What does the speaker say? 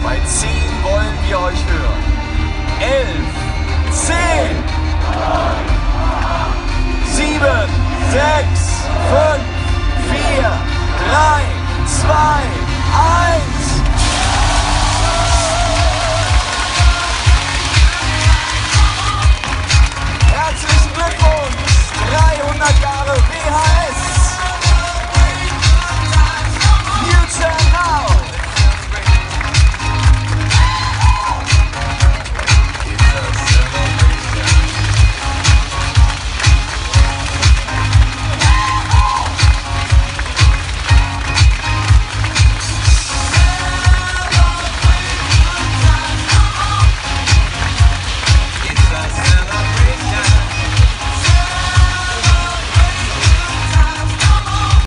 Bei 10 wollen wir euch hören. 11, 10, 7, 6, 5, 4, 3, 2, 1.